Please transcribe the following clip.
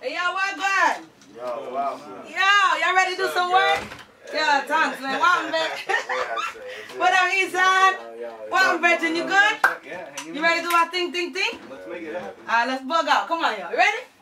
Hey, yo, what going? Yo, wow. Yo, y'all ready to do some work? Yeah, thanks, man. Welcome back. What up, Eastside? Welcome, Virgin. You good? Yeah, You ready to do our thing? Let's make it happen. Alright, let's bug out. Come on, y'all. You ready?